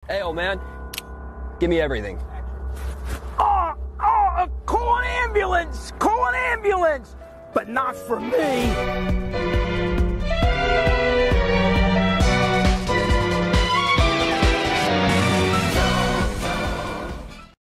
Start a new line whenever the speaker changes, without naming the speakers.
Hey, old man, give me everything.
Call an ambulance! Call an ambulance! But not for me!